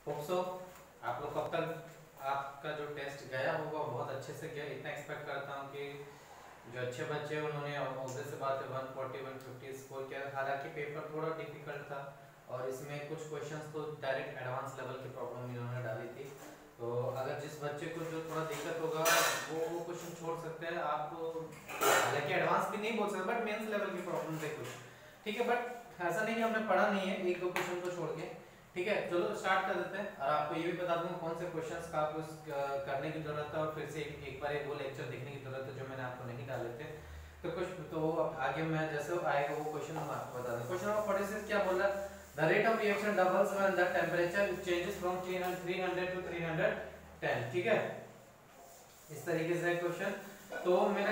Hope so आप लोग कब तक आपका जो टेस्ट गया होगा बहुत अच्छे से गया, इतना एक्सपेक्ट करता हूँ कि जो अच्छे बच्चे हैं उन्होंने ऑब्वियस सी बात है 140 150 स्कोर किया। हालांकि पेपर थोड़ा डिफिकल्ट था और इसमें कुछ क्वेश्चंस तो डायरेक्ट एडवांस लेवल की प्रॉब्लम इन्होंने डाली थी। तो अगर जिस बच्चे को जो थोड़ा दिक्कत होगा वो क्वेश्चन छोड़ सकते हैं आप, हालांकि एडवांस भी नहीं बोल सकते बट मेंस लेवल की प्रॉब्लम थे कुछ, ठीक है। बट ऐसा नहीं कि हमने पढ़ा नहीं है एक दो क्वेश्चन को छोड़ के, ठीक है। चलो स्टार्ट कर देते हैं और आपको ये भी बता दूंगा कौन से क्वेश्चंस का आपको करने की जरूरत है और फिर से एक बार वो लेक्चर देखने की जरूरत है जो मैंने आपको नहीं डाले थे। तो कुछ तो आगे मैं जैसे आएगा वो क्वेश्चन हम आपको बता दें। क्वेश्चन नंबर 46 क्या बोल रहा है, the rate of reaction doubles when the temperature changes from 300 to 310, ठीक है। इस तरीके से क्वेश्चन। तो मेरा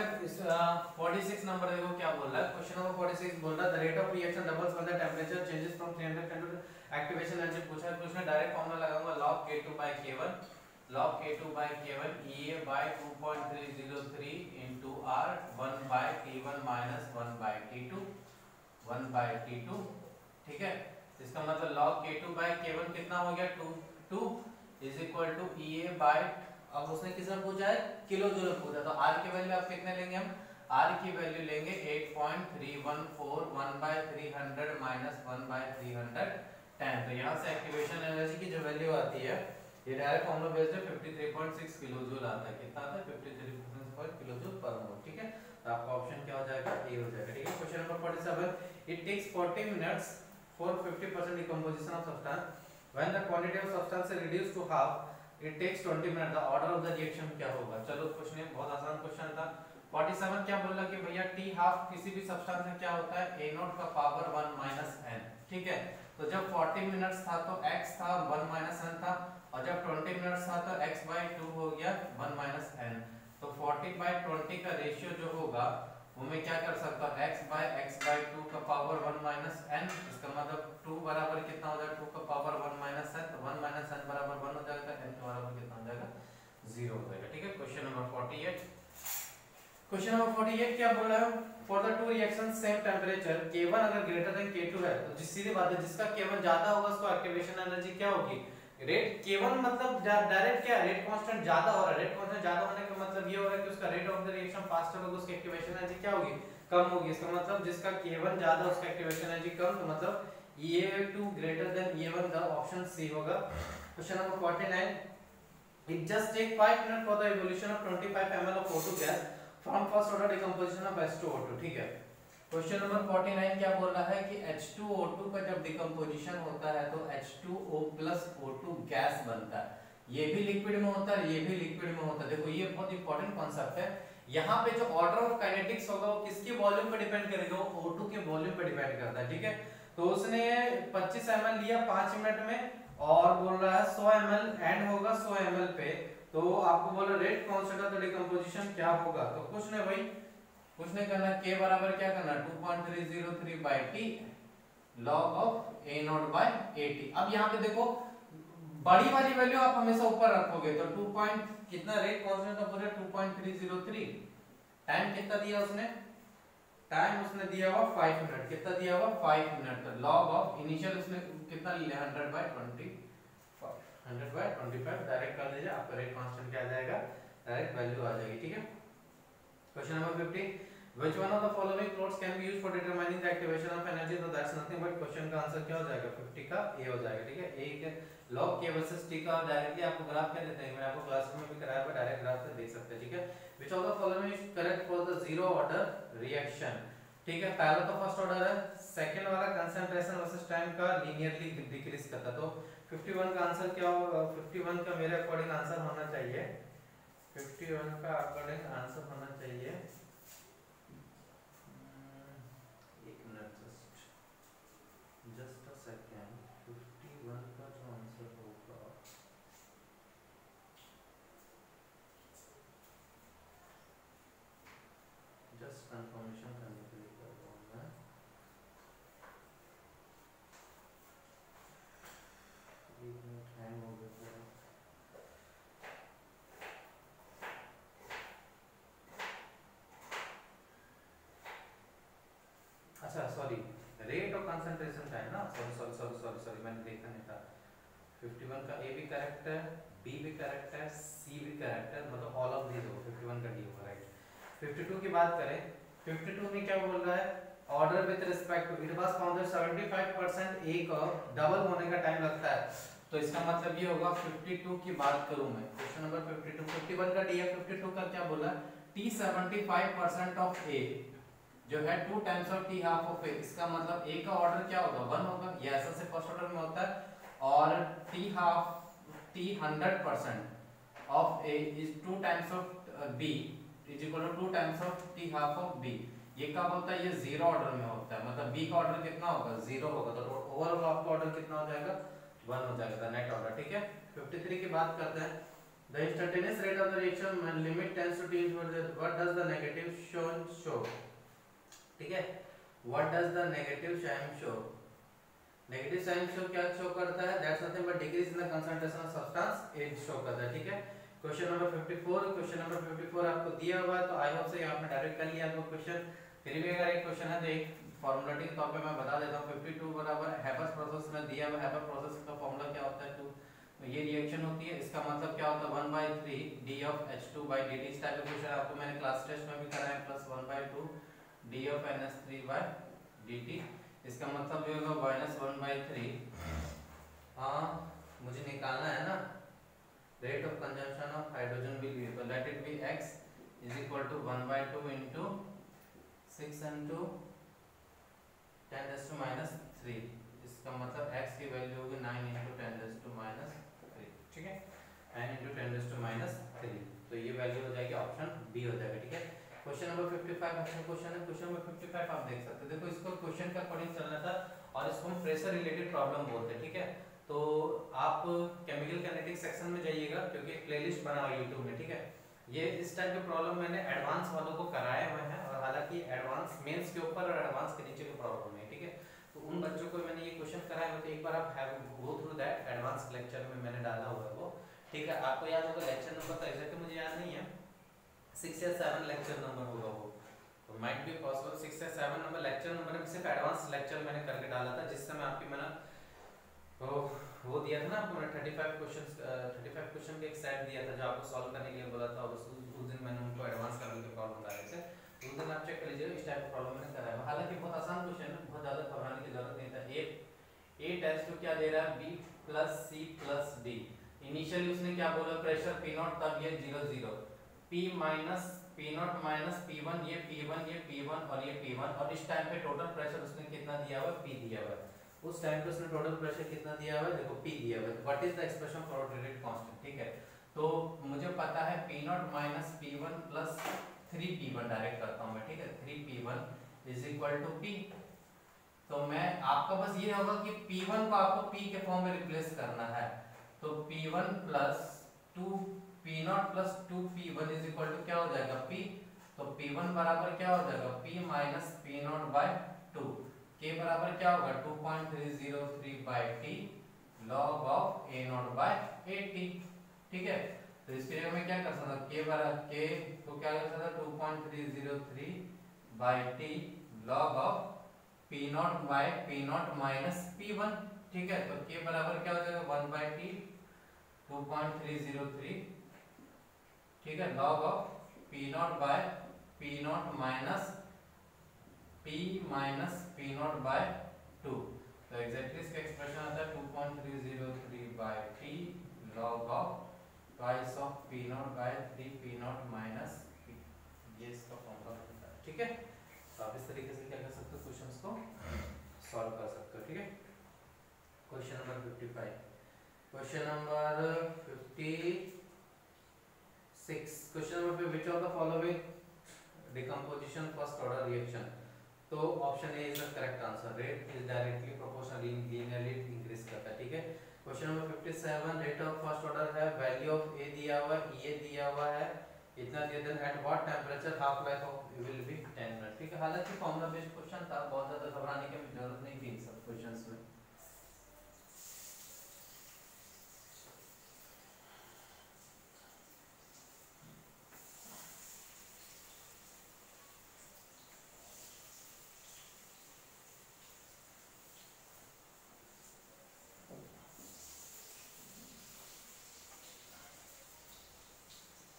46 नंबर देखो क्या बोल रहा है। क्वेश्चन नंबर 46 बोल रहा है the rate of reaction doubles when the temperature changes from 310 to activation energy पूछा है। तो उसमें डायरेक्ट फॉर्मूला लगाऊंगा log k2 by k1, log k2 by k1 EA by 2.303 into R 1 by T1 minus 1 by T2 1 by T2, ठीक है। इसका मतलब log k2 by k1 कितना हो गया 2 is equal to EA by, अब उसने किसमें पूछा है किलो जूल में पूछा, तो R की वैल्यू आप कितने लेंगे, हम R की वैल्यू लेंगे 8.314 1 by 300 minus 1 by 310। तो यहाँ से एक्टिवेशन एनर्जी की जो वैल्यू आती है ये डायरेक्ट फॉर्मूला बेस्ड है 53.6 किलो जूल आता है। कितना आता है 53.6 किलो जूल पर मोल, ठीक है। तो आपका ऑप्शन क्या हो जाएगा, ए हो जाएगा, ठीक है। Question number 47 it takes 40 minutes for 50% decomposition of substance when the quantity of substance is reduced to half it takes 20 minute, the order of the reaction क्या होगा। चलो क्वेश्चन बहुत आसान क्वेश्चन था। 47 क्या बोला कि भैया टी हाफ किसी भी सब्सटेंस में क्या होता है a नॉट का पावर 1 माइनस n, ठीक है। तो जब 40 मिनट्स था तो x था 1 माइनस n था, और जब 20 मिनट्स था तो x बाई 2 हो गया 1 माइनस n। तो 40 बाई 20 का रेशियो जो होगा वो मैं क्या कर सकता हूँ x बाई 2 का पावर 1 माइनस n। इसका मतलब 2 बराबर कितना हो जाएगा 2 का पावर 1 माइनस n, तो 1 माइनस n बराबर 1 हो जाएगा, n के बराबर कितना हो जाएगा 0 हो जाएगा, ठीक है। क्वेश्चन नंबर 48, क्वेश्चन नंबर 48 क्या बोल रहा है, for the two reaction same temperature k1 अगर ग्रेटर देन k2 है तो सीधी बात है जिसका k1 ज्यादा होगा उसको एक्टिवेशन एनर्जी क्या होगी, रेट k1 मतलब डायरेक्ट क्या रेट कांस्टेंट ज्यादा हो रहा है, रेट कांस्टेंट ज्यादा होने का मतलब ये होगा कि उसका rate of the reaction faster होगा, उसकी एक्टिवेशन एनर्जी क्या होगी कम होगी। इसका मतलब जिसका k1 ज्यादा उसका एक्टिवेशन एनर्जी कम, तो मतलब EA2 ग्रेटर देन EA1 का ऑप्शन सी होगा। Question number 49 it just take 5 minutes for the evolution of 25 ml of O2 gas from first order decomposition of H2O2, ठीक है। क्वेश्चन नंबर 49 क्या बोल रहा है कि H2O2 का जब डिकम्पोजिशन होता है तो H2O प्लस O2 गैस बनता है। ये भी लिक्विड में होता है, ये भी लिक्विड में होता है। देखो ये बहुत इंपॉर्टेंट कॉन्सेप्ट है। यहाँ पे जो ऑर्डर ऑफ काइनेटिक्स होगा वो किसके वॉल्यूम पे डिपेंड करेगा, वो O2 के वॉल्यूम पे डिपेंड करता है, ठीक है। तो उसने 25 ml लिया 5 मिनट में और बोल रहा है 100 ml एंड होगा 100 ml पे, तो आपको बोल रहा rate constant of the decomposition क्या होगा। तो कुछ नहीं भाई, कुछ नहीं करना, k बराबर क्या करना 2.303 by T log of a naught by at। अब यहाँ पे देखो बड़ी वाली वैल्यू आप हमेशा ऊपर रखोगे तो 2 पॉइंट कितना रेट कांस्टेंट था बोले 2.303, टाइम कितना दिया उसने, टाइम उसने दिया हुआ 5 मिनट, कितना दिया हुआ 5 मिनट, तो log ऑफ इनिशियल उसने कितना लिया 100 बाई 25, 100 बाई 25 डायरेक्ट कर दीजिए, आपका रेट कांस्टेंट क्या आ जाएगा डायरेक्ट वैल्यू आ जाएगी, ठीक है। Question number 50 which one of the following plots can be used for determining the activation of energy, तो that's nothing but क्वेश्चन का आंसर क्या हो जाएगा 50 का ए हो जाएगा, ठीक है। ए के log k वर्सेस t का डायरेक्टली आपको ग्राफ क्या देते हैं, मैंने आपको क्लास में भी कराया है, डायरेक्ट ग्राफ से देख सकते हैं, ठीक है। which of the following is correct for the zero order reaction, ठीक है। पहला तो फर्स्ट ऑर्डर है, सेकंड वाला कंसंट्रेशन वर्सेस टाइम का लीनियरली डिक्रीज करता, तो 51 का आंसर क्या होगा, 51 का मेरे अकॉर्डिंग आंसर होना चाहिए, 51 का अकॉर्डिंग आंसर होना चाहिए, जस्ट अ सेकेंड, 51 का जो आंसर होगा जस्ट कंफर्मेशन करने के लिए कर रहा हूँ मैं, एक मिनट हैंग हो गया। अच्छा sorry, rate of concentration time ना, sorry sorry sorry sorry sorry मैंने देखा नहीं था, 51 का ए भी करेक्ट है, बी भी करेक्ट है, सी भी करेक्ट है, मतलब ऑल ऑफ दीज हो, 51 का डी होगा राइट। 52 की बात करें, 52 में क्या बोल रहा है, order with respect to it was found that 75% A का डबल होने का टाइम लगता है, तो इसका मतलब ये होगा 52 की बात करूं मैं, क्वेश्चन नंबर 52, 51 का डी है, 52 का क्या बोला, टी 75% ऑफ ए जो है 2 times of T half of A, इसका मतलब ए का ऑर्डर क्या होगा 1 होगा, ये ऐसा से फर्स्ट ऑर्डर में होता है, और T half T 100% of A is 2 times of B is equal to 2 times of T half of B, ये कब होता है, ये जीरो ऑर्डर में होता है, मतलब बी का ऑर्डर कितना होगा, जीरो होगा, तो ओवरऑल आपका ऑर्डर कितना हो जाएगा, 1 हो जाएगा नेट ऑर्डर, ठीक है। 53 की बात करते हैं, the instantaneous rate of the reaction when limit tends to T what does the negative sign show, ठीक है, what does the negative sign show, negative sign show क्या शो करता है, that's nothing but decrease in the concentration of substance it show करता है, ठीक है। Question number 54, question number 54 आपको दिया हुआ है, तो आई होप से आपने डायरेक्ट कर लिया आपको क्वेश्चन, फिर भी अगर एक क्वेश्चन है तो एक फॉर्मूलेटिंग तौर पे मैं बता देता हूं, 52 बराबर हैबर्स प्रोसेस में दिया हुआ, हैबर प्रोसेस का फॉर्मूला क्या होता है, तो ये रिएक्शन होती है, इसका मतलब क्या होता है 1/3 d of H2 by dt, इस टाइप का क्वेश्चन आपको मैंने क्लास टेस्ट में भी कराया, plus 1/2 d of NH3 by dt, इसका मतलब ये होगा -1/3, हाँ मुझे निकालना है ना, rate of consumption of hydrogen will be, तो let it be x is equal to 1/2 into 6 into 10⁻⁻3, इसका मतलब x की वैल्यू होगी 9 into 10⁻⁻3, ठीक है, 9 into 10⁻⁻3, तो ये वैल्यू हो जाएगी ऑप्शन बी हो जाएगा, ठीक है। क्वेश्चन नंबर 55 अच्छा क्वेश्चन है, क्वेश्चन नंबर 55 आप देख सकते हो, देखो इसको क्वेश्चन का अकॉर्डिंग चलना था और इसको हम प्रेशर रिलेटेड प्रॉब्लम बोलते हैं, ठीक है। तो आप केमिकल काइनेटिक्स सेक्शन में जाइएगा, क्योंकि एक प्लेलिस्ट बना हुआ है यूट्यूब में, ठीक है, ये इस टाइप के प्रॉब्लम मैंने एडवांस वालों को कराए हुए हैं, और हालांकि एडवांस मेंस के ऊपर और एडवांस के नीचे के प्रॉब्लम है, ठीक है, तो उन बच्चों को मैंने ये क्वेश्चन कराए हुए, तो एक बार आप have go through that, advance lecture में मैंने डाला हुआ है वो, ठीक है, आपको याद होगा लेक्चर नंबर तो एग्जैक्ट मुझे याद नहीं है, 6 या 7 लेक्चर नंबर होगा वो, तो माइट बी पॉसिबल 6 या 7 नंबर लेक्चर नंबर में सिर्फ एडवांस लेक्चर मैंने करके डाला था, जिस समय आपकी मैंने वो दिया था ना आपको, 35 क्वेश्चन का एक सेट दिया था जो आपको सॉल्व करने के लिए बोला था, और उस दिन मैंने उनको एडवांस लेवल के प्रॉब्लम डाले थे, तो उस दिन आप चेक कर लीजिएगा, इस टाइप का प्रॉब्लम मैंने कराया है, हालांकि बहुत आसान क्वेश्चन है, बहुत ज्यादा घबराने की जरूरत नहीं था। ए टेस्ट तो क्या दे रहा है, B + C + D, इनिशियली उसने क्या बोला, प्रेशर P0, तब ये 0 0, P0 - P1, ये P1 और ये P1, और इस टाइम पे टोटल प्रेशर उसने कितना दिया हुआ है, P दिया हुआ है, उस टाइम पे उसने टोटल प्रेशर कितना दिया हुआ है, देखो P दिया हुआ है, what is the expression for rate constant, ठीक है, तो मुझे पता है P0 - P1 + 3P1 डायरेक्ट करता हूं मैं, ठीक है, 3P1 = P, तो मैं आपका बस ये होगा कि P1 को आपको P के फॉर्म में रिप्लेस करना है, तो P1 + 2 P0 + 2P1 = क्या हो जाएगा, P, तो P1 बराबर क्या हो जाएगा, P - P0/2, K बराबर क्या होगा, 2.303/T log of A0/AT, ठीक है, तो इसके लिए मैं क्या कर सकता हूँ, K को क्या कर सकता, 2.303/T log of P0/P0 - P1, ठीक है, तो K बराबर क्या हो जाएगा, 1/T 2.303, ठीक है, log of P0/P0 - P - P0/2, तो एग्जैक्टली इसका एक्सप्रेशन आता है 2.303/T log of twice of P0/3 P0 - P, ये इसका फॉर्मूला होता है, ठीक है, तो आप इस तरीके से क्या कर सकते हो, क्वेश्चंस को सॉल्व कर सकते हो, ठीक है। Question number 55, question number 56, question number पे, which of the following decomposition first order reaction, तो option A is the correct answer, rate is directly proportionally linearly increase करता है, ठीक है। Question number 57, rate of first order है, value of A दिया हुआ है, ए दिया हुआ है, इतना दिया था, at what temperature half life of will be 10 minute, ठीक है, हालांकि फॉर्मूला बेस्ड क्वेश्चन था, बहुत ज्यादा घबराने की जरूरत नहीं थी इन सब क्वेश्चंस में।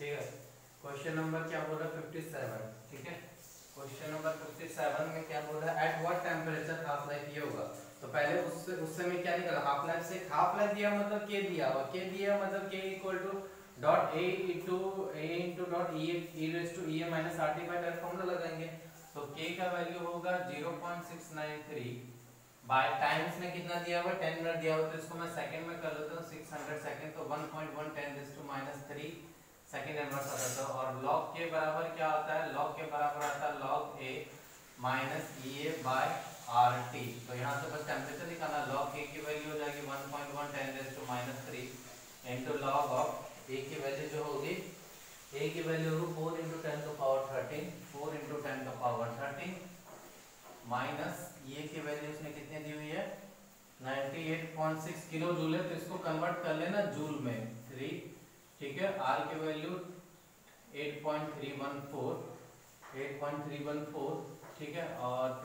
ठीक है। क्वेश्चन नंबर क्या बोल रहा है 57, ठीक है। क्वेश्चन नंबर 57 में क्या बोल रहा है, at what temperature half life ये होगा। तो पहले उससे में क्या निकला, हाफ लाइफ से हाफ लाइफ दिया मतलब के दिया हुआ, के दिया मतलब K equal to dot A into dot E raise to E minus RT by direct formula लगाएंगे। तो के का वैल्यू होगा 0.693 बाय टाइम्स में कितना दिया हुआ 10 मिनट दिया हुआ, तो इसको मैं सेकंड में कर लेता हूं 600 सेकंड, तो 1.1 10 रेज़ टू -3 सेकंड इनवर्स आता है। तो और log के बराबर क्या आता है, log के बराबर आता है log a minus EA by RT। तो यहाँ से बस टेम्परेचर निकालना, log a की वैल्यू हो जाएगी 1.1 10 raise to -3 into log of a की वैल्यू जो होगी, a की वैल्यू होगी 4 × 10 to power 13, 4 × 10 to power 13 minus ये की वैल्यू इसमें कितनी दी हुई है 98.6 किलो जूल है, तो इसको कन्वर्ट कर लेना जूल में 3, ठीक है। R की वैल्यू 8.314, ठीक है, और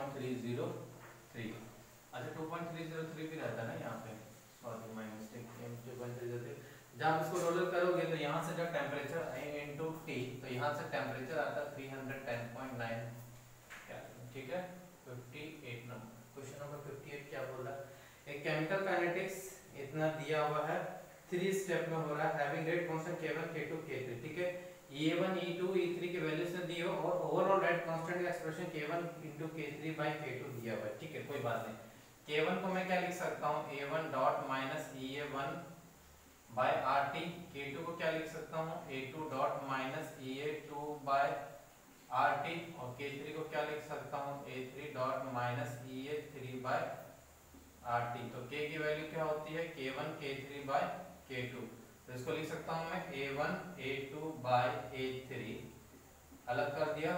2.303, अच्छा 2.303 भी रहता है ना यहाँ पे, सॉरी माय मिस्टेक, 2.303। जब आप इसको रोल करोगे तो यहाँ से जब टेम्परेचर इनटू T, तो यहाँ से टेम्परेचर आता है 310.9, ठीक है। 58 नंबर, क्वेश्चन नंबर 58 क्या बोल रहा है, एक केमिकल काइनेटिक्स इतना दिया हुआ है 3 स्टेप में हो रहा है, having rate constant K1 K2 K3, ठीक है। E1 E2 E3 के वैल्यूज ने दिए और ओवरऑल रेट कांस्टेंट का एक्सप्रेशन K1 * K3 / K2 दिया हुआ है, ठीक है, कोई बात नहीं। K1 को मैं क्या लिख सकता हूँ, A1 dot minus EA1 bye RT, K2 को क्या लिख सकता हूँ, A2 dot minus EA2 bye RT, और K3 को क्या लिख सकता हूँ, A3 dot minus EA3 by RT। तो K की वैल्यू क्या होती है, K1 K3 बाय K2, तो इसको लिख सकता हूँ मैं A1 A2 बाय A3, अलग कर दिया,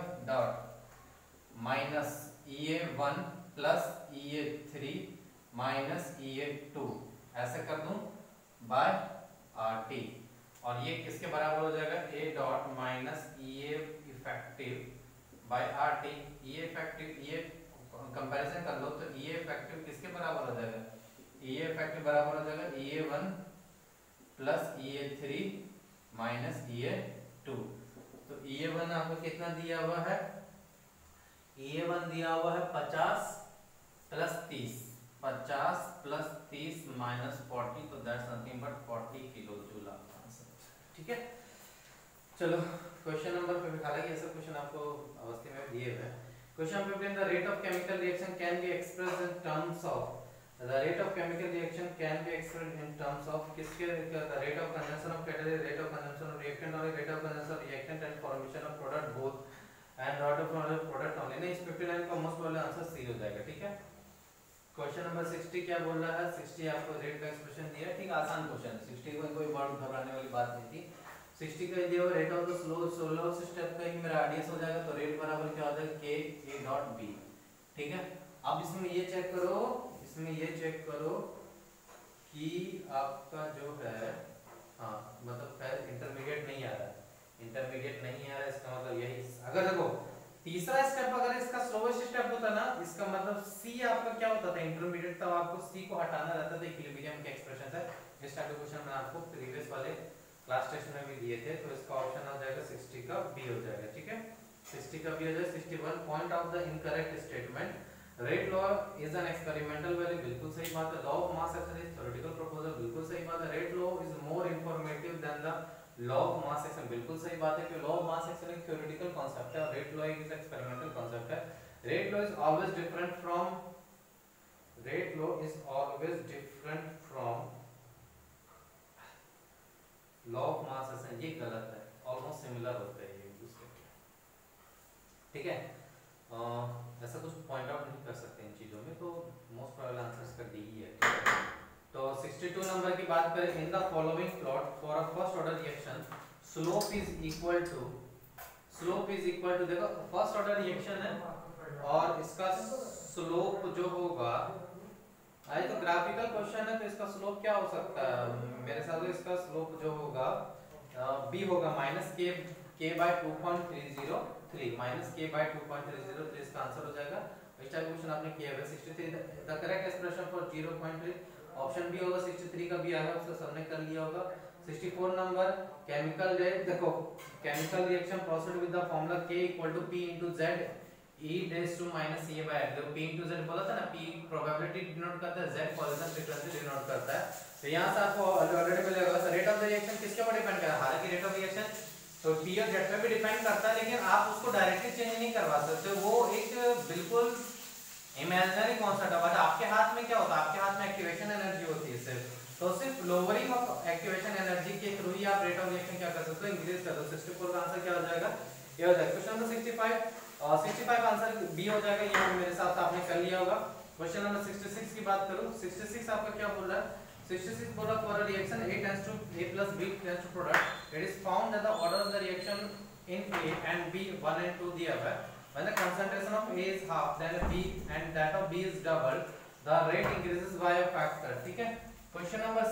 dot minus EA1 plus EA3 minus EA2, ऐसे कर दूं बाय RT, और ये किसके बराबर हो जाएगा, A dot minus EA effective by RT। ये इफेक्टिव ये कंपैरिजन कर लो तो ये इफेक्टिव किसके बराबर हो जाएगा, ये इफेक्टिव बराबर हो जाएगा EA1 plus EA3 minus EA2। तो EA1 आपको कितना दिया हुआ है, EA1 दिया हुआ है 50 प्लस 30, 50 प्लस 30 माइनस 40, तो that's nothing but 40 kilo joule आपका आंसर, ठीक है। चलो क्वेश्चन नंबर 5, हालांकि ऐसा क्वेश्चन आपको अवस्थी में दिए हुए हैं। Question 15, the rate of chemical reaction can be expressed in terms of, the rate of chemical reaction can be expressed in terms of किसके, the rate of consumption of catalyst, rate of consumption of reactant और rate of consumption of reactant and formation of product both and rate of product only. नहीं, इस 59 का most probably answer C हो जाएगा, ठीक है। Question number 60 क्या बोल रहा है, 60 आपको रेट का एक्सप्रेशन दिया है, ठीक, आसान क्वेश्चन है, 60 को कोई बहुत घबराने वाली बात नहीं थी। 60 का दिया rate of the slow step का ही मेरा रेडियस हो जाएगा, तो रेट बराबर क्या हो जाएगा K A डॉट B, ठीक है। अब इसमें ये चेक करो, इसमें ये चेक करो कि आपका जो है, हाँ मतलब खैर इंटरमीडिएट नहीं आ रहा है, इंटरमीडिएट नहीं आ रहा है, इसका मतलब यही, अगर देखो तीसरा स्टेप अगर इसका स्लोएस्ट स्टेप होता ना, इसका मतलब C आपका क्या होता था इंटरमीडिएट, तब आपको C को हटाना रहता था, इक्विलिब्रियम के एक्सप्रेशन है। इस टाइप के क्वेश्चन मैं आपको प्रीवियस वाले क्लास टेस्ट में भी दिए थे, तो इसका ऑप्शन आ जाएगा 60 का बी हो जाएगा, ठीक है। 60 का बी हो जाएगा। 61, point out the incorrect statement, rate law is an experimental value, बिल्कुल सही बात है। Law of mass action is theoretical proposal, बिल्कुल सही बात है। Rate law is more informative than the law of mass action, बिल्कुल सही बात है कि लॉ ऑफ मास एक्शन एक थ्योरेटिकल कांसेप्ट है और रेट लॉ एक एक्सपेरिमेंटल कांसेप्ट है। Rate law is always different from, rate law is always different from law of mass action, ये गलत है, ऑलमोस्ट सिमिलर होते हैं ये एक दूसरे के, ठीक है। ऐसा कुछ पॉइंट आउट नहीं कर सकते इन चीजों में, तो मोस्ट प्रोबेबल आंसर इसका डी ही है। तो 62 नंबर की बात करें, in the following plot for a first order reaction slope is equal to, slope is equal to, देखो फर्स्ट ऑर्डर रिएक्शन है और इसका स्लोप जो होगा, आई तो ग्राफिकल क्वेश्चन है, तो इसका स्लोप क्या हो सकता है, मेरे साथ तो इसका स्लोप जो होगा b होगा minus k by 2.303, minus k by 2.303, इसका आंसर हो जाएगा। इस टाइप क्वेश्चन आपने किया है। 63, the correct expression for 0.3, option B होगा, 63 का बी आएगा, उसका सबने कर लिया होगा। 64 नंबर केमिकल देखो chemical reaction proceed with the formula K equal to P into Z E raise to minus A by F। देखो P into Z बोला था ना, P प्रोबेबिलिटी डिनोट करता है, Z पॉइजन फ्रीक्वेंसी डिनोट करता है। तो यहाँ से आपको ऑलरेडी मिलेगा। रेट ऑफ द रिएक्शन किसके ऊपर डिपेंड करता है? हालांकि रेट ऑफ रिएक्शन तो P और Z पे भी डिपेंड करता है, लेकिन आप उसको डायरेक्टली चेंज नहीं करवा सकते। वो एक बिल्कुल इमेजिनरी कॉन्सेप्ट है। बट आपके हाथ में क्या होता है? आपके हाथ में एक्टिवेशन एनर्जी होती है सिर्फ। तो सिर्फ लोअरिंग ऑफ एक्टिवेशन एनर्जी के थ्रू ही आप रेट ऑफ रिएक्शन क्या कर सकते हो? इंक्रीज कर दो। 64 का आंसर क्या हो जाएगा? ये हो जाएगा क्वेश्चन नंबर 65। 65 आंसर बी हो जाएगा। ये मेरे साथ आपने कर लिया होगा। क्वेश्चन नंबर 66 की बात करूं, 66 आपका क्या बोल रहा है? 66 बोला for a reaction A tends to A plus B tends to product, it is found that the order of the reaction in A and B 1 and 2 the above, when the concentration of A is half then B and that of B is double, the rate increases by a factor। ठीक है। Question number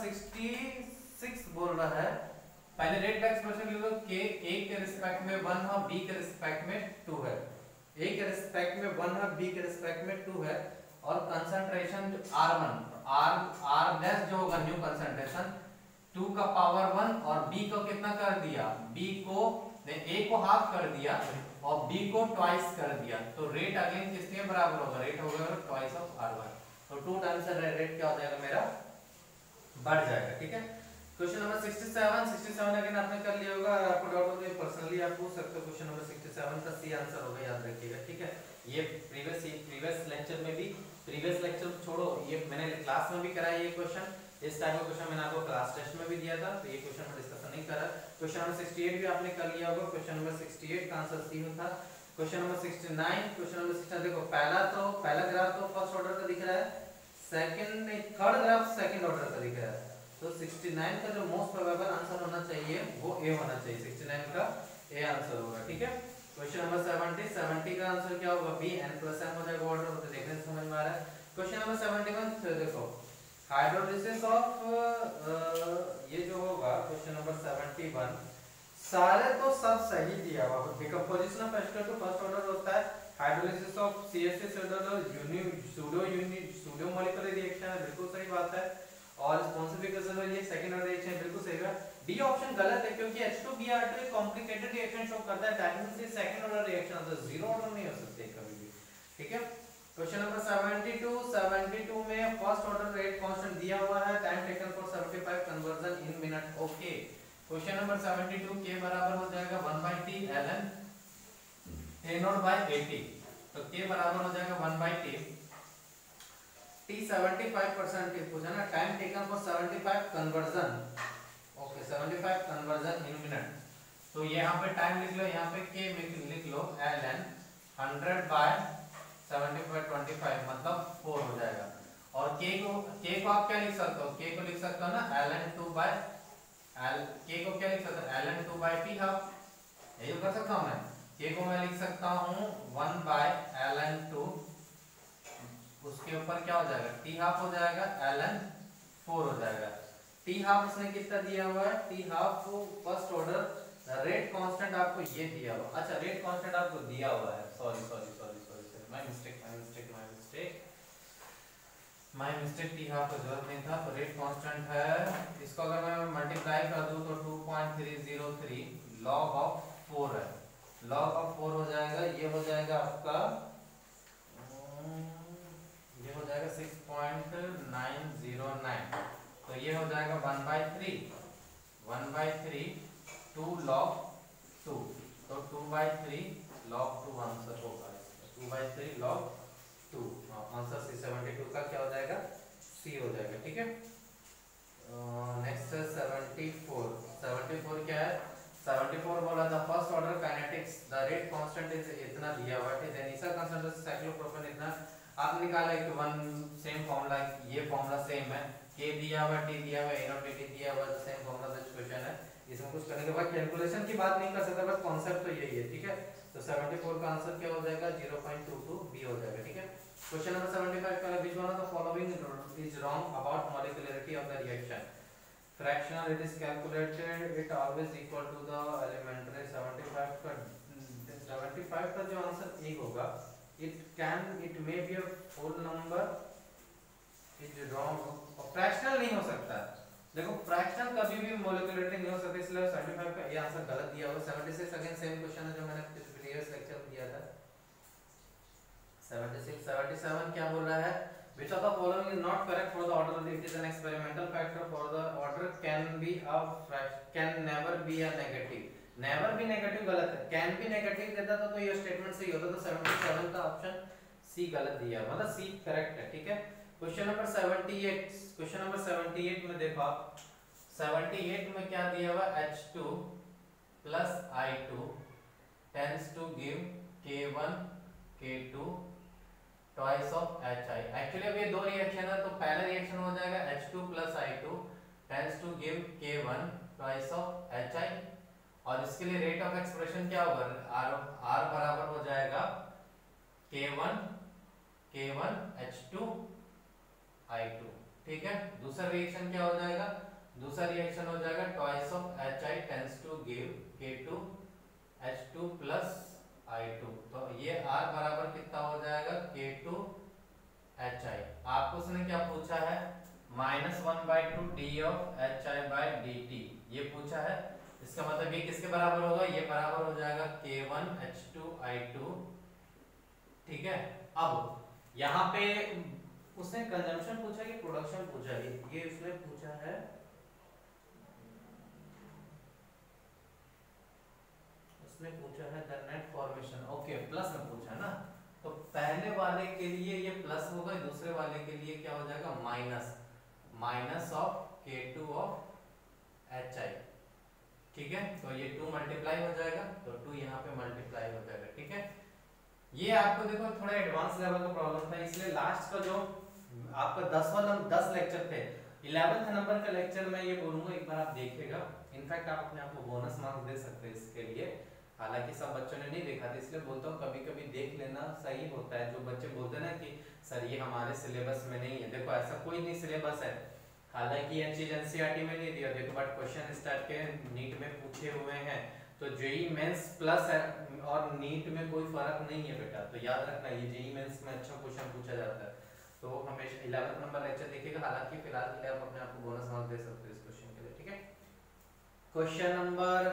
66 बोल रहा है पहले rate का expression ले लो। K A के रिस्पेक्ट में 1 है, B के रिस्पेक्ट में 2 है। A के रिस्पेक्ट में 1 है, B के रिस्पेक्ट में 2 है, और कंसंट्रेशन R1 R लेस जो होगा न्यू कंसंट्रेशन 2 का पावर 1 और B को कितना कर दिया? B को A को हाफ कर दिया और B को ट्वाइस कर दिया। तो रेट अगेन किसके बराबर होगा? रेट होगा ट्वाइस ऑफ R1। तो 2 टाइम्स रेट क्या हो जाएगा मेरा? बढ़ जाएगा। ठीक है। क्वेश्चन नंबर 67 अगेन आपने कर लिया होगा। अगर आपको डाउट हो तो पर्सनली आप पूछ सकते हो। क्वेश्चन नंबर 67 का सी आंसर होगा, याद रखिएगा। ठीक है। ये प्रीवियस लेक्चर में भी, प्रीवियस लेक्चर छोड़ो, ये मैंने क्लास में भी कराया ये क्वेश्चन। इस टाइप का क्वेश्चन मैंने आपको क्लास टेस्ट में भी दिया था, तो ये क्वेश्चन में डिस्कशन नहीं करा। क्वेश्चन नंबर 68 भी आपने कर लिया होगा। क्वेश्चन नंबर 68 का आंसर सी था। क्वेश्चन नंबर 69, क्वेश्चन नंबर 69 देखो पहला ग्राफ तो फर्स्ट ऑर्डर का दिख रहा है, थर्ड ग्राफ सेकंड ऑर्डर का दिख रहा है। तो 69 का जो मोस्ट प्रोबेबल आंसर होना चाहिए वो ए होना चाहिए। 69 का ए आंसर होगा। ठीक है। क्वेश्चन नंबर 70 का आंसर क्या होगा? बी n + m हो जाएगा ऑर्डर। तो देखने से समझ में आ रहा है। क्वेश्चन नंबर 71 देखो हाइड्रोलिसिस ऑफ ये जो होगा क्वेश्चन नंबर 71 सारे तो सब सही दिया हुआ। डिकम्पोजिशन ऑफ एस्टर तो फर्स्ट ऑर्डर होता है। Hydrolysis of CH3 pseudo molecular reaction है, बिल्कुल सही बात है। और स्पॉन्सिफिकेशन है, ये सेकंड ऑर्डर रिएक्शन बिल्कुल सही है। डी ऑप्शन गलत है क्योंकि H2Br2 एक कॉम्प्लिकेटेड रिएक्शन शो करता है, दैट मींस ये सेकंड ऑर्डर रिएक्शन है, तो जीरो ऑर्डर नहीं हो सकते कभी भी। ठीक है। क्वेश्चन नंबर 72 में फर्स्ट ऑर्डर रेट कांस्टेंट दिया हुआ है, time taken for 75 conversion in minute. Okay. Question number 72 के बराबर हो जाएगा 1/T ln A0/80। तो के बराबर हो जाएगा 1/T T 75% पूछा ना, time taken for 75 conversion. Okay 75 conversion in minute. तो यहाँ पे टाइम लिख लो, यहाँ पे के लिख लो ln 100/75 मतलब 4 हो जाएगा। और के को आप क्या लिख सकते हो? के को लिख सकते हो ना ln 2/l। के को क्या लिख सकते हो? ln 2/t half. यही कर सकता हूँ मैं। के को मैं लिख सकता हूँ 1/ln 2, उसके ऊपर क्या हो जाएगा? t हाफ हो जाएगा, ln 4 हो जाएगा। t हाफ उसने कितना दिया हुआ है? t half first order rate constant आपको ये दिया हुआ। अच्छा रेट कांस्टेंट आपको दिया हुआ है, sorry my mistake. t half का जरूरत नहीं था, तो रेट कांस्टेंट है। इसको अगर मैं मल्टीप्लाई कर दूं तो 2.303 log ऑफ 4 है। log ऑफ 4 हो जाएगा, ये हो जाएगा आपका, ये हो जाएगा 6.909। तो ये हो जाएगा 1/3 2 log 2। तो 2/3 log 2 आंसर होगा। 2/3 log 2 आंसर सी 72 का क्या हो जाएगा? सी हो जाएगा। ठीक है। नेक्स्ट है 74 क्या है? 74 बोला था first order kinetics the rate constant is इतना दिया हुआ है, देन इसका कंसंट्रेशन साइक्लोप्रोपेन इतना आप निकाला कि वन सेम फार्मूला, ये फार्मूला सेम है, के दिया हुआ, टी दिया हुआ, A0 दिया हुआ, तो सेम फार्मूला द क्वेश्चन है। इसमें कुछ करने के बाद कैलकुलेशन की बात नहीं कर सकता, बस कांसेप्ट तो यही है। ठीक है। तो 74 का आंसर क्या हो जाएगा? 0.22 बी हो जाएगा। ठीक है। क्वेश्चन नंबर 75 का which one of the following is wrong about molecularity of the reaction? Fractional it is calculated it always equal to the elementary. 75 का जो आंसर ए होगा, it may be a full number is wrong, fractional नहीं हो सकता। देखो fraction कभी भी molecularity नहीं हो सकती, इसलिए 75 का ये आंसर गलत दिया होगा। 76 अगेन सेम क्वेश्चन है जो मैंने प्रीवियस लेक्चर में दिया था। 76 77 क्या बोल रहा है, which of the following is not correct for the order, it is an experimental factor for the order can be a can never be a negative, never भी नेगेटिव गलत है, कैन भी नेगेटिव देता था तो ये स्टेटमेंट सही होता, तो 77 का ऑप्शन सी गलत दिया, मतलब सी करेक्ट है, ठीक है। क्वेश्चन नंबर 78, क्वेश्चन नंबर 78 में देखो आप, 78 में क्या दिया हुआ, H2 plus I2 tends to give K1 K2 twice of HI। Actually अब ये दो रिएक्शन है, तो पहला रिएक्शन हो जाएगा H2 plus I2 tends to give K1 twice of HI, और इसके लिए रेट ऑफ एक्सप्रेशन क्या होगा, R बराबर हो जाएगा K1 H2 I2, ठीक है। दूसरा रिएक्शन क्या हो जाएगा, दूसरा रिएक्शन हो जाएगा twice of HI tends to give K2 H2 plus I2, तो ये R बराबर कितना हो जाएगा, K2 HI। आपको उसने क्या पूछा है, -1/2 d ऑफ HI/dt ये पूछा है, इसका मतलब ये किसके बराबर होगा, ये बराबर हो जाएगा K1 H2 I2, ठीक है। अब यहाँ पे उसने कंजम्पशन पूछा कि प्रोडक्शन पूछा, ये उसने पूछा है, उसने पूछा है the net formation, okay plus में पूछा ना, तो पहले वाले के लिए ये प्लस होगा, दूसरे वाले के लिए क्या हो जाएगा, minus of K2 of HI, ठीक है। तो ये 2 मल्टीप्लाई हो जाएगा, तो 2 यहाँ पे मल्टीप्लाई हो जाएगा, ठीक है। ये आपको देखो थोड़ा एडवांस लेवल का प्रॉब्लम था, इसलिए लास्ट का जो आपका 10 लेक्चर थे, 11th नंबर का लेक्चर मैं ये बोलूंगा एक बार आप देखिएगा, इनफैक्ट आप अपने आप को बोनस मार्क्स दे सकते हैं इसके लिए, हालांकि सब बच्चों ने नहीं देखा था, इसलिए बोलता हूँ कभी कभी देख लेना सही होता है। जो बच्चे बोलते हैं ना कि सर ये हमारे सिलेबस में नहीं है, देखो ऐसा कोई नहीं सिलेबस है, हालांकि ये चीज एनसीईआरटी में नहीं दिया देखो, बट क्वेश्चन स्टार्ट के नीट में पूछे हुए हैं, तो जेई मेंस प्लस है और नीट में कोई फर्क नहीं है बेटा, तो याद रखना ये जेई मेंस में अच्छा क्वेश्चन पूछा जाता है, तो हमेशा 11th नंबर लेक्चर देखिएगा, हालांकि फिलहाल के लिए आप अपने आप को बोनस मार्क्स दे सकते हो इस क्वेश्चन के लिए, ठीक है। क्वेश्चन नंबर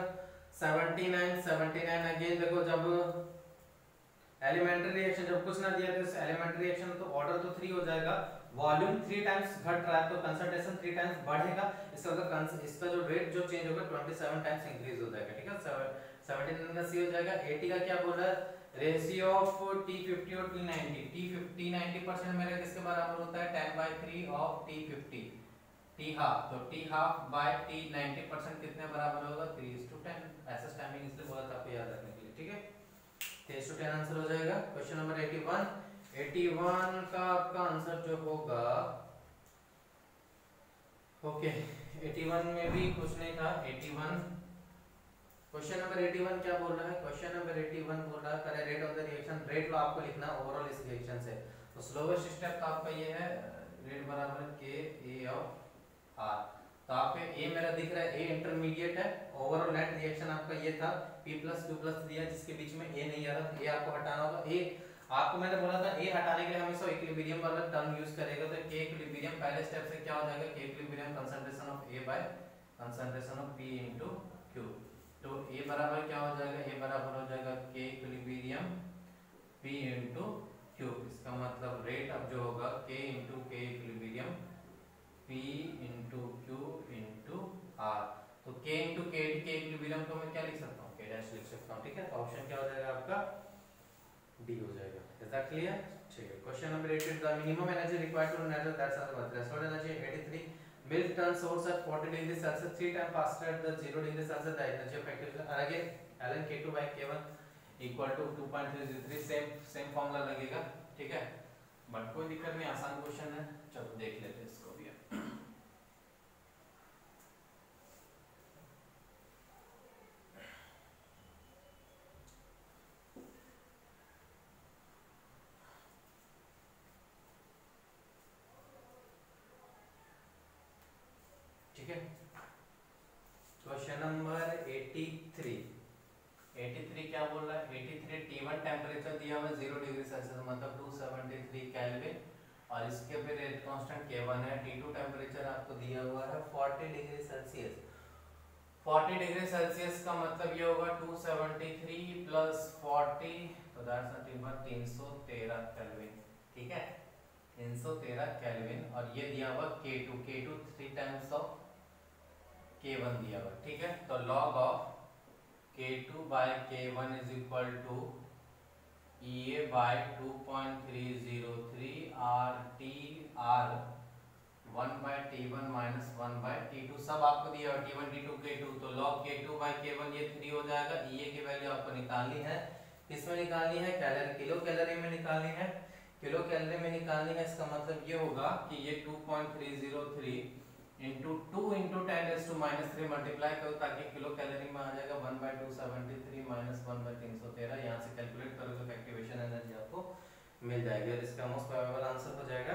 79 अगेन देखो, जब एलिमेंट्री रिएक्शन जब कुछ ना दिया तो एलिमेंट्री रिएक्शन तो ऑर्डर तो 3 हो जाएगा, वॉल्यूम 3 टाइम्स घट रहा है तो कंसंट्रेशन 3 टाइम्स बढ़ेगा, इसका जो रेट जो चेंज होगा 27 टाइम्स इंक्रीज हो जाएगा, ठीक है। 79 का सी हो जाएगा। 80 का क्या बोल रहा है, रेशियो ऑफ T50 और T90, T90% मेरा किसके बराबर होता है, 10/3 ऑफ T50, T हाफ, तो T हाफ बाय T90% कितने बराबर होगा, 3:10, ऐसा टाइमिंग इसलिए बोला था आपको याद रखने के लिए, ठीक है। 3:10 आंसर हो जाएगा। क्वेश्चन नंबर 81 का आपका आंसर जो होगा, ओके 81 में भी कुछ नहीं था, 81 क्वेश्चन नंबर 81 क्या बोल रहा है, क्वेश्चन नंबर 81 बोल रहा है पहले rate of the reaction, rate लो आपको लिखना ओवरऑल इस रिएक्शन से, तो स्लोवेस्ट स्टेप तो आपका ये है, रेट बराबर K A ऑफ R, तो आपके A मेरा दिख रहा है, A इंटरमीडिएट है, ओवरऑल नेट रिएक्शन आपका ये था, P+Q+ दिया जिसके बीच में A नहीं आ रहा, A आपको हटाना होगा, A आपको मैंने बोला था A हटाने के लिए हमेशा इक्विलिब्रियम वाला टर्म यूज करेगा, तो K इक्विलिब्रियम पहले स्टेप से क्या हो जाएगा, K equilibrium concentration of A by concentration of P into Q, तो A बराबर क्या हो जाएगा, A बराबर हो जाएगा K equilibrium P into Q, इसका मतलब रेट अब जो होगा K into K equilibrium P into Q into R, तो K इनटू K इक्विलिब्रियम को मैं क्या लिख सकता हूँ, K डैश लिख सकता हूँ, ठीक है। तो ऑप्शन क्या हो जाएगा आपका, D हो जाएगा। इज दैट क्लियर, ठीक है। Question number 8, the minimum energy required to generate that's our threshold energy 83, milk turns source at 40 degrees Celsius 3 times faster at the 0 degree Celsius, the energy of activation, and again ln K2 by K1 equal to 2.303, same formula लगेगा, ठीक है, but कोई दिक्कत नहीं, आसान question है, चलो देख लेते हैं इसको भी। ठीक है, क्वेश्चन नंबर 83 क्या बोल रहा है, 83 T1 टेम्परेचर दिया हुआ 0 डिग्री सेल्सियस मतलब 273 केल्विन, और इसके पे रेट कांस्टेंट K1 है। T2 टेम्परेचर आपको दिया हुआ है 40 डिग्री सेल्सियस। 40 डिग्री सेल्सियस का मतलब ये होगा 273 प्लस 40 तो दैट्स नथिंग बट 313 केल्विन। ठीक है, 313 केल्विन। और ये दिया हुआ K2 3 टाइम्स ऑफ K1 दिया हुआ। ठीक है, तो log of K2 by K1 is equal to EA by 2.303 RT R 1 by T1 minus 1 by T2 सब आपको दिया हुआ T1 T2 K2। तो log K2 बाय K1 ये 3 हो जाएगा। EA की वैल्यू आपको निकालनी है, किसमें निकालनी है, कैलोरी किलो कैलोरी में निकालनी है, किलो कैलोरी में निकालनी है। इसका मतलब ये होगा कि ये 2.303 इंटू 2 इंटू 10⁻³ मल्टीप्लाई करो ताकि किलो कैलोरी में आ जाएगा 1 बाय 273 माइनस 1 बाय 313। यहाँ से कैलकुलेट करोगे तो एक्टिवेशन एनर्जी आपको मिल जाएगी और इसका मोस्ट प्रोबेबल आंसर हो जाएगा।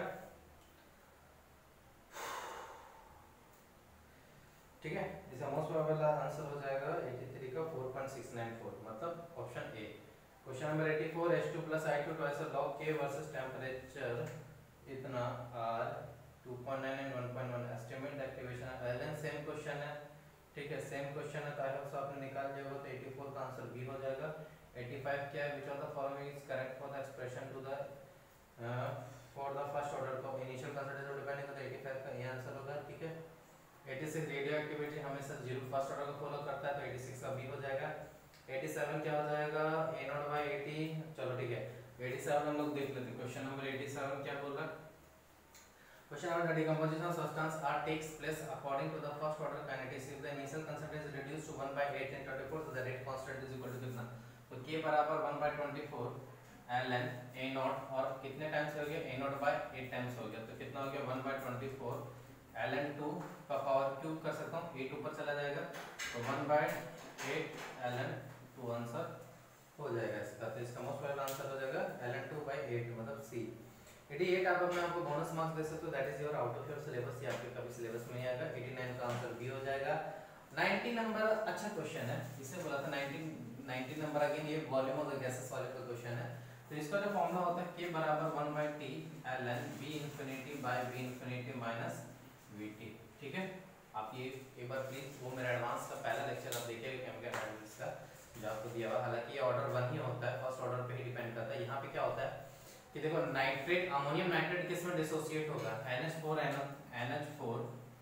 ठीक है, इसका मोस्ट प्रोबेबल आंसर हो जाएगा 83 का 4.694 मतलब option A. Question number 84 H2 plus I2 twice log K versus temperature इतना R 2.9 and 1.1 estimate activation again same question है। ठीक है, सेम क्वेश्चन है तो आई होप सो आपने निकाल लिया होगा। तो 84 का आंसर बी हो जाएगा। 85 क्या है, which of the following is correct for the expression to the for the first order. तो इनिशियल कंसिडरेशन डिपेंडिंग करता है 85 का ये आंसर होगा। ठीक है, 86 रेडियो एक्टिविटी हमेशा जीरो फर्स्ट ऑर्डर को फॉलो करता है तो 86 का बी हो जाएगा। 87 क्या हो जाएगा, A0/80। चलो ठीक है, 87 हम लोग देख लेते हैं। क्वेश्चन नंबर 87 क्या बोल रहा है, question number decomposition of substance R takes place according to the first order kinetics if the initial concentration is reduced to 1/8 and 24 so the rate constant is equal to कितना, तो K बराबर 1/24 ln A0 और कितने times हो गया, A0/8 times हो गया तो कितना हो गया 1/24 ln 2 का पावर क्यूब कर सकता हूँ, A2 पर चला जाएगा तो 1/8 ln 2 आंसर हो जाएगा इसका। तो इसका मोस्ट प्रोबेबल आंसर हो जाएगा ln 2/8 मतलब सी। 88 आप अपने आपको बोनस मार्क्स दे सकते हो, that is your out of your syllabus, ये आपके कभी सिलेबस में नहीं आएगा। 89 का आंसर बी हो जाएगा। 90 नंबर अच्छा क्वेश्चन है, इसे बोला था 90 नंबर अगेन ये वॉल्यूम ऑफ द गैसेस वाले का क्वेश्चन है। तो इसका जो फॉर्मूला होता है K बराबर 1/T ln V infinity by V infinity minus VT। ठीक है, आप ये एक बार प्लीज वो मेरा एडवांस का पहला लेक्चर आप देखिएगा केमिकल एनालिसिस का जो आपको दिया हुआ। हालांकि ये ऑर्डर 1 ही होता है, फर्स्ट ऑर्डर पे ही डिपेंड करता है। यहाँ पे क्या होता है कि देखो नाइट्रेट अमोनियम नाइट्रेट किस में डिसोसिएट होगा, NH4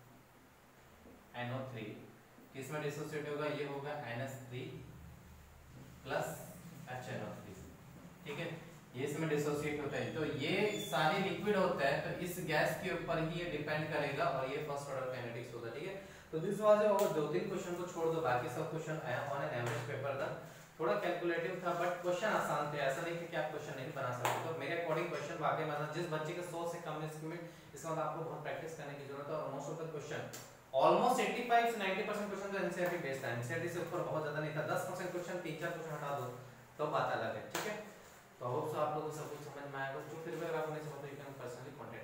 NO3 किस में डिसोसिएट होगा, ये होगा NH3 प्लस HNO3। ठीक है, ये इसमें डिसोसिएट होता है। तो ये सारे लिक्विड होता है तो इस गैस के ऊपर ही ये डिपेंड करेगा और ये फर्स्ट ऑर्डर काइनेटिक्स होता है। ठीक है, तो दिस वाज और 2-3 क्वेश्चन को छोड़ दो बाकी सब क्वेश्चन आया ऑन एन एवरेज पेपर था, थोड़ा कैलकुलेटिव था बट क्वेश्चन आसान थे। ऐसा नहीं कि आप क्वेश्चन नहीं बना सकते। तो मेरे अकॉर्डिंग क्वेश्चन वाकई में जिस बच्चे के 100 से कम एस्टिमेट, इसका मतलब आपको बहुत प्रैक्टिस करने की जरूरत है। और most of the question almost 85 से 90% क्वेश्चन तो एनसीईआरटी बेस्ड है। एनसीईआरटी से ऊपर बहुत ज्यादा नहीं था, 10% क्वेश्चन 3-4 क्वेश्चन हटा दो तो बात अलग है। ठीक है, तो होप सो आप लोगों को सब कुछ समझ में आएगा। तो फिर भी अगर आपको नहीं समझ तो यू कैन पर्सनली